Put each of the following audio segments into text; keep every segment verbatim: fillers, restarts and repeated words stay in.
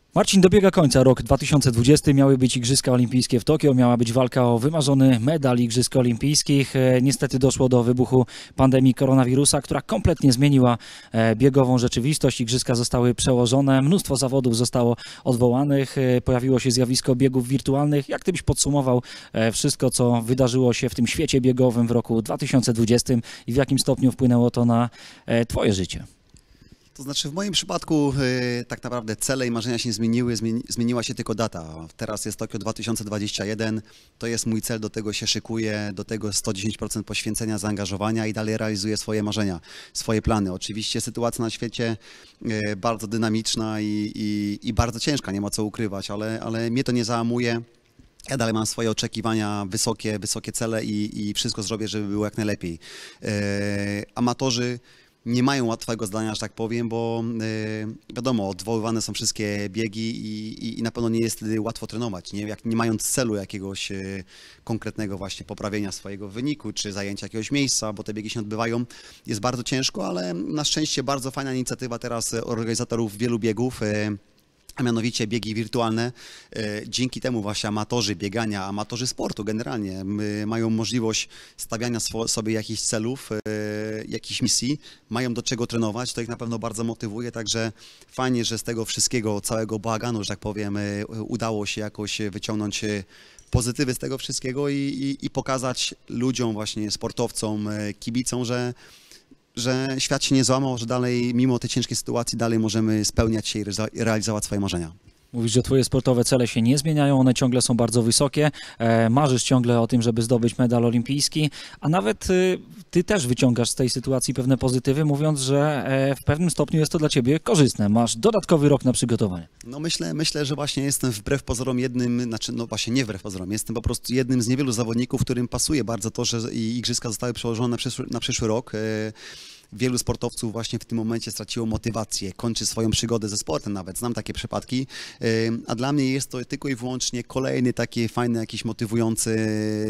Marcin, dobiega końca rok dwa tysiące dwudziesty, miały być Igrzyska Olimpijskie w Tokio, miała być walka o wymarzony medal Igrzysk Olimpijskich. Niestety doszło do wybuchu pandemii koronawirusa, która kompletnie zmieniła biegową rzeczywistość. Igrzyska zostały przełożone, mnóstwo zawodów zostało odwołanych, pojawiło się zjawisko biegów wirtualnych. Jak ty byś podsumował wszystko, co wydarzyło się w tym świecie biegowym w roku dwa tysiące dwudziestym i w jakim stopniu wpłynęło to na twoje życie? To znaczy w moim przypadku y, tak naprawdę cele i marzenia się zmieniły, zmieni, zmieniła się tylko data. Teraz jest Tokio dwa tysiące dwudziesty jeden, to jest mój cel, do tego się szykuję, do tego sto dziesięć procent poświęcenia, zaangażowania i dalej realizuję swoje marzenia, swoje plany. Oczywiście sytuacja na świecie y, bardzo dynamiczna i, i, i bardzo ciężka, nie ma co ukrywać, ale, ale mnie to nie załamuje. Ja dalej mam swoje oczekiwania, wysokie, wysokie cele i, i wszystko zrobię, żeby było jak najlepiej. Y, amatorzy nie mają łatwego zdania, że tak powiem, bo yy, wiadomo, odwoływane są wszystkie biegi i, i, i na pewno nie jest wtedy łatwo trenować, nie, Jak, nie mając celu jakiegoś yy, konkretnego właśnie poprawienia swojego wyniku, czy zajęcia jakiegoś miejsca, bo te biegi się odbywają, jest bardzo ciężko, ale na szczęście bardzo fajna inicjatywa teraz organizatorów wielu biegów, yy, a mianowicie biegi wirtualne. Dzięki temu właśnie amatorzy biegania, amatorzy sportu generalnie mają możliwość stawiania sobie jakichś celów, jakichś misji, mają do czego trenować, to ich na pewno bardzo motywuje, także fajnie, że z tego wszystkiego, całego bałaganu, że tak powiem, udało się jakoś wyciągnąć pozytywy z tego wszystkiego i, i, i pokazać ludziom, właśnie sportowcom, kibicom, że że świat się nie złamał, że dalej, mimo tej ciężkiej sytuacji, dalej możemy spełniać się i realizować swoje marzenia. Mówisz, że twoje sportowe cele się nie zmieniają, one ciągle są bardzo wysokie, e, marzysz ciągle o tym, żeby zdobyć medal olimpijski, a nawet y, ty też wyciągasz z tej sytuacji pewne pozytywy, mówiąc, że e, w pewnym stopniu jest to dla ciebie korzystne. Masz dodatkowy rok na przygotowanie. No myślę, myślę, że właśnie jestem wbrew pozorom jednym, znaczy no właśnie nie wbrew pozorom, jestem po prostu jednym z niewielu zawodników, którym pasuje bardzo to, że igrzyska zostały przełożone na przyszły, na przyszły rok. E, Wielu sportowców właśnie w tym momencie straciło motywację, kończy swoją przygodę ze sportem nawet, znam takie przypadki, a dla mnie jest to tylko i wyłącznie kolejny taki fajny, jakiś motywujący,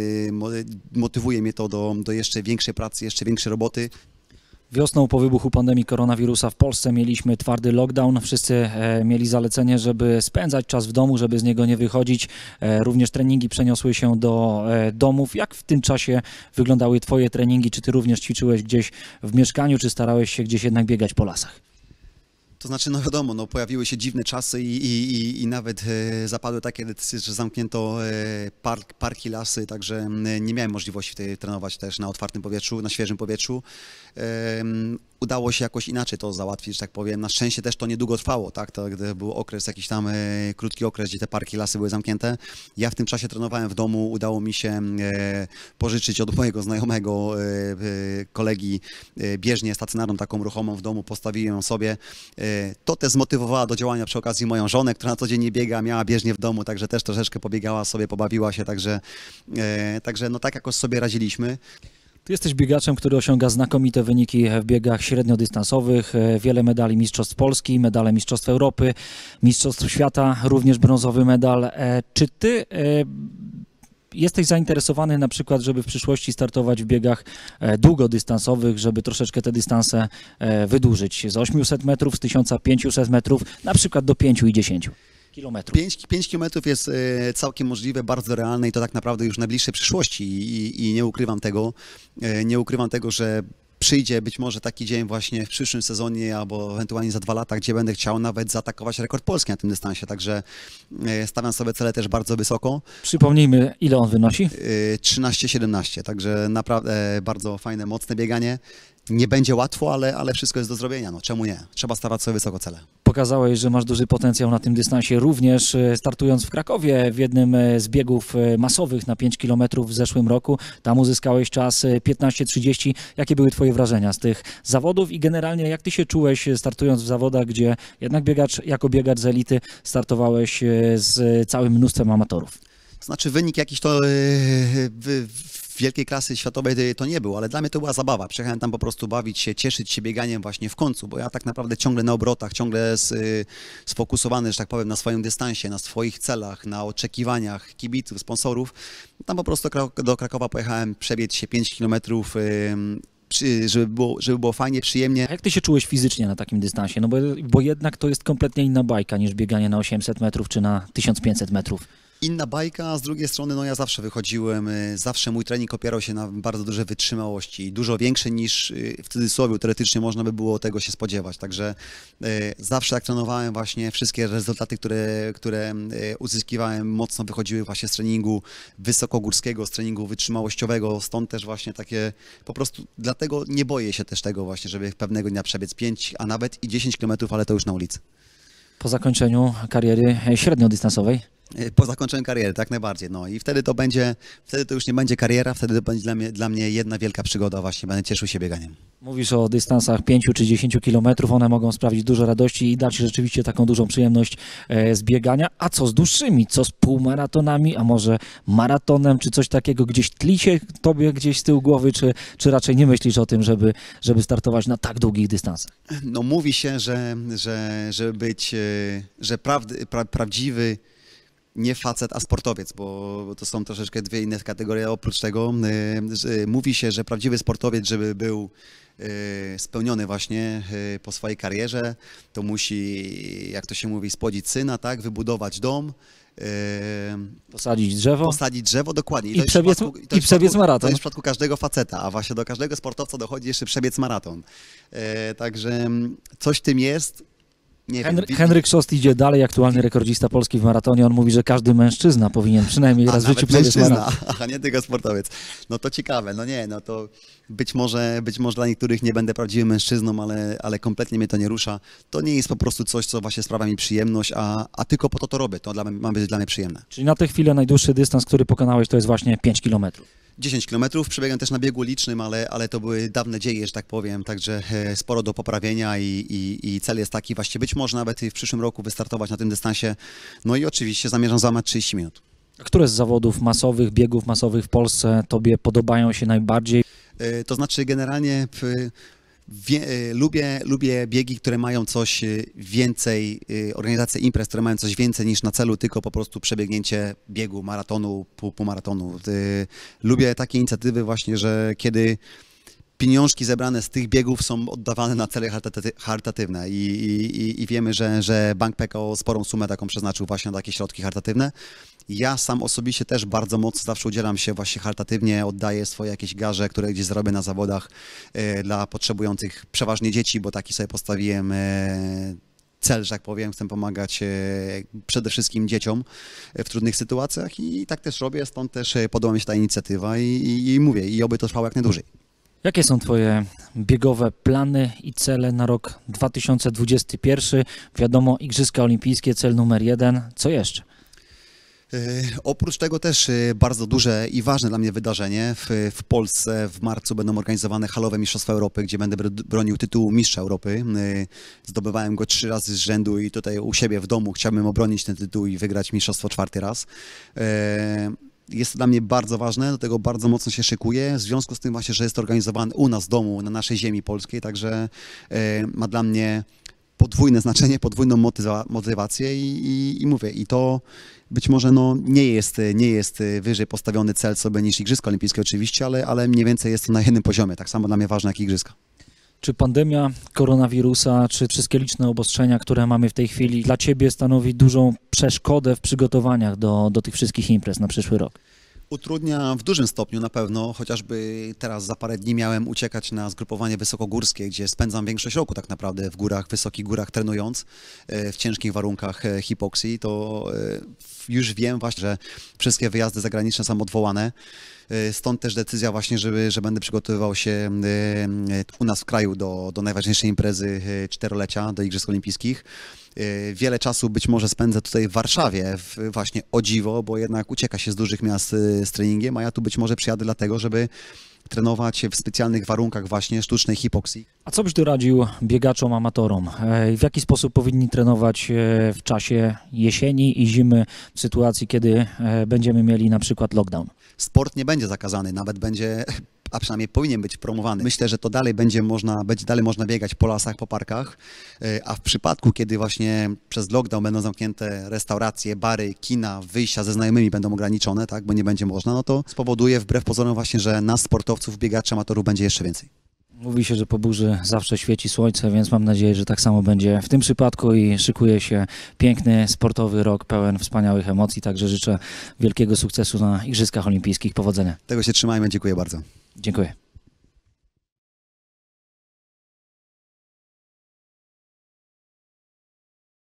motywuje mnie to do, do jeszcze większej pracy, jeszcze większej roboty. Wiosną po wybuchu pandemii koronawirusa w Polsce mieliśmy twardy lockdown. Wszyscy e, mieli zalecenie, żeby spędzać czas w domu, żeby z niego nie wychodzić. E, również treningi przeniosły się do e, domów. Jak w tym czasie wyglądały twoje treningi? Czy ty również ćwiczyłeś gdzieś w mieszkaniu, czy starałeś się gdzieś jednak biegać po lasach? To znaczy, no wiadomo, no, pojawiły się dziwne czasy i, i, i, i nawet e, zapadły takie decyzje, że zamknięto e, park, parki, lasy, także e, nie miałem możliwości wtedy trenować też na otwartym powietrzu, na świeżym powietrzu. E, udało się jakoś inaczej to załatwić, że tak powiem. Na szczęście też to niedługo trwało, tak? To gdy był okres, jakiś tam e, krótki okres, gdzie te parki, lasy były zamknięte. Ja w tym czasie trenowałem w domu, udało mi się e, pożyczyć od mojego znajomego e, e, kolegi e, bieżnię stacjonarną, taką ruchomą w domu, postawiłem ją sobie. E, To też zmotywowała do działania przy okazji moją żonę, która na co dzień nie biega, miała bieżnię w domu, także też troszeczkę pobiegała sobie, pobawiła się, także, e, także no tak jakoś sobie radziliśmy. Ty jesteś biegaczem, który osiąga znakomite wyniki w biegach średniodystansowych, wiele medali Mistrzostw Polski, medale Mistrzostw Europy, Mistrzostw Świata, również brązowy medal. Czy ty jesteś zainteresowany na przykład, żeby w przyszłości startować w biegach długodystansowych, żeby troszeczkę te dystanse wydłużyć z ośmiuset metrów, z tysiąca pięciuset metrów, na przykład do pięciu i dziesięciu kilometrów? pięć kilometrów jest całkiem możliwe, bardzo realne i to tak naprawdę już w najbliższej przyszłości i, i nie ukrywam tego, nie ukrywam tego, że przyjdzie być może taki dzień właśnie w przyszłym sezonie albo ewentualnie za dwa lata, gdzie będę chciał nawet zaatakować rekord Polski na tym dystansie, także stawiam sobie cele też bardzo wysoko. Przypomnijmy, ile on wynosi? trzynaście siedemnaście, także naprawdę bardzo fajne, mocne bieganie. Nie będzie łatwo, ale, ale wszystko jest do zrobienia, no czemu nie? Trzeba stawiać sobie wysoko cele. Pokazałeś, że masz duży potencjał na tym dystansie, również startując w Krakowie w jednym z biegów masowych na pięć kilometrów w zeszłym roku. Tam uzyskałeś czas piętnaście trzydzieści. Jakie były twoje wrażenia z tych zawodów i generalnie jak ty się czułeś startując w zawodach, gdzie jednak biegacz, jako biegacz z elity startowałeś z całym mnóstwem amatorów? To znaczy wynik jakiś to w wielkiej klasy światowej to nie był, ale dla mnie to była zabawa. Przyjechałem tam po prostu bawić się, cieszyć się bieganiem właśnie w końcu, bo ja tak naprawdę ciągle na obrotach, ciągle sfokusowany, że tak powiem, na swoim dystansie, na swoich celach, na oczekiwaniach kibiców, sponsorów. Tam po prostu do Krakowa pojechałem przebiec się pięć kilometrów. przy, żeby, było, żeby było fajnie, przyjemnie. A jak ty się czułeś fizycznie na takim dystansie? No bo, bo jednak to jest kompletnie inna bajka niż bieganie na osiemset metrów czy na tysiąc pięćset metrów. Inna bajka, a z drugiej strony no ja zawsze wychodziłem, y, zawsze mój trening opierał się na bardzo dużej wytrzymałości, dużo większe niż y, w cudzysłowie teoretycznie można by było tego się spodziewać, także y, zawsze jak trenowałem właśnie wszystkie rezultaty, które, które y, uzyskiwałem mocno wychodziły właśnie z treningu wysokogórskiego, z treningu wytrzymałościowego, stąd też właśnie takie po prostu, dlatego nie boję się też tego właśnie, żeby pewnego dnia przebiec pięć, a nawet i dziesięć kilometrów, ale to już na ulicy. Po zakończeniu kariery średniodystansowej? Po zakończeniu kariery, tak najbardziej. No i wtedy to będzie, wtedy to już nie będzie kariera, wtedy to będzie dla mnie, dla mnie jedna wielka przygoda właśnie, będę cieszył się bieganiem. Mówisz o dystansach pięciu czy dziesięciu kilometrów, one mogą sprawić dużo radości i dać rzeczywiście taką dużą przyjemność e, z biegania. A co z dłuższymi? Co z półmaratonami? A może maratonem, czy coś takiego gdzieś tli się tobie gdzieś z tyłu głowy, czy, czy raczej nie myślisz o tym, żeby, żeby startować na tak długich dystansach? No mówi się, że, że żeby być, e, że prawdy, pra, prawdziwy nie facet, a sportowiec, bo to są troszeczkę dwie inne kategorie. Oprócz tego y, mówi się, że prawdziwy sportowiec, żeby był y, spełniony właśnie y, po swojej karierze, to musi, jak to się mówi, spłodzić syna, tak, wybudować dom, y, posadzić drzewo. Posadzić drzewo, dokładnie. I, I przebiec, i i przebiec maraton. To jest w przypadku każdego faceta, a właśnie do każdego sportowca dochodzi jeszcze przebiec maraton. Y, także coś w tym jest. Nie Henry, wiem. Henryk Szost idzie dalej, aktualny rekordzista Polski w maratonie. On mówi, że każdy mężczyzna powinien przynajmniej raz w życiu przebiec maraton. A nie tylko sportowiec. No to ciekawe, no nie, no to być może, być może dla niektórych nie będę prawdziwym mężczyzną, ale, ale kompletnie mnie to nie rusza. To nie jest po prostu coś, co właśnie sprawia mi przyjemność, a, a tylko po to to robię. To dla, ma być dla mnie przyjemne. Czyli na tę chwilę najdłuższy dystans, który pokonałeś, to jest właśnie pięć kilometrów. dziesięć kilometrów, przebiegam też na biegu licznym, ale, ale to były dawne dzieje, że tak powiem, także sporo do poprawienia i, i, i cel jest taki właśnie, być może nawet w przyszłym roku wystartować na tym dystansie, no i oczywiście zamierzam złamać trzydzieści minut. A które z zawodów masowych, biegów masowych w Polsce tobie podobają się najbardziej? To znaczy generalnie w, Wie, lubię, lubię biegi, które mają coś więcej, organizacje imprez, które mają coś więcej niż na celu tylko po prostu przebiegnięcie biegu, maratonu, pół, półmaratonu. Lubię takie inicjatywy właśnie, że kiedy pieniążki zebrane z tych biegów są oddawane na cele charytatywne i, i, i wiemy, że, że Bank P K O sporą sumę taką przeznaczył właśnie na takie środki charytatywne. Ja sam osobiście też bardzo mocno zawsze udzielam się właśnie charytatywnie, oddaję swoje jakieś garze, które gdzieś zrobię na zawodach e, dla potrzebujących przeważnie dzieci, bo taki sobie postawiłem e, cel, że tak powiem, chcę pomagać e, przede wszystkim dzieciom w trudnych sytuacjach i tak też robię, stąd też podoba mi się ta inicjatywa i, i, i mówię, i oby to trwało jak najdłużej. Jakie są twoje biegowe plany i cele na rok dwa tysiące dwudziesty pierwszy? Wiadomo, Igrzyska Olimpijskie, cel numer jeden. Co jeszcze? Oprócz tego też bardzo duże i ważne dla mnie wydarzenie. W, w Polsce w marcu będą organizowane halowe Mistrzostwa Europy, gdzie będę bronił tytułu Mistrza Europy. Zdobywałem go trzy razy z rzędu i tutaj u siebie w domu chciałbym obronić ten tytuł i wygrać mistrzostwo czwarty raz. Jest to dla mnie bardzo ważne, do tego bardzo mocno się szykuję, w związku z tym właśnie, że jest to organizowany u nas w domu, na naszej ziemi polskiej, także ma dla mnie podwójne znaczenie, podwójną motywa motywację i, i, i mówię, i to być może no, nie, jest, nie jest wyżej postawiony cel sobie niż Igrzyska Olimpijskie oczywiście, ale, ale mniej więcej jest to na jednym poziomie, tak samo dla mnie ważne jak Igrzyska. Czy pandemia koronawirusa, czy wszystkie liczne obostrzenia, które mamy w tej chwili, dla ciebie stanowi dużą przeszkodę w przygotowaniach do, do tych wszystkich imprez na przyszły rok? Utrudnia w dużym stopniu na pewno, chociażby teraz za parę dni miałem uciekać na zgrupowanie wysokogórskie, gdzie spędzam większość roku tak naprawdę w górach, wysokich górach trenując w ciężkich warunkach hipoksji, to już wiem właśnie, że wszystkie wyjazdy zagraniczne są odwołane. Stąd też decyzja właśnie, żeby, że będę przygotowywał się u nas w kraju do, do najważniejszej imprezy czterolecia, do Igrzysk Olimpijskich. Wiele czasu być może spędzę tutaj w Warszawie, właśnie o dziwo, bo jednak ucieka się z dużych miast z treningiem, a ja tu być może przyjadę dlatego, żeby trenować w specjalnych warunkach właśnie sztucznej hipoksji. A co byś doradził biegaczom, amatorom? W jaki sposób powinni trenować w czasie jesieni i zimy w sytuacji, kiedy będziemy mieli na przykład lockdown? Sport nie będzie zakazany, nawet będzie, a przynajmniej powinien być promowany. Myślę, że to dalej będzie można, będzie dalej można biegać po lasach, po parkach, a w przypadku, kiedy właśnie przez lockdown będą zamknięte restauracje, bary, kina, wyjścia ze znajomymi będą ograniczone, tak, bo nie będzie można, no to spowoduje wbrew pozorom właśnie, że nas sportowców, biegaczy, amatorów będzie jeszcze więcej. Mówi się, że po burzy zawsze świeci słońce, więc mam nadzieję, że tak samo będzie w tym przypadku i szykuje się piękny, sportowy rok pełen wspaniałych emocji. Także życzę wielkiego sukcesu na Igrzyskach Olimpijskich. Powodzenia. Tego się trzymajmy, dziękuję bardzo. Dziękuję.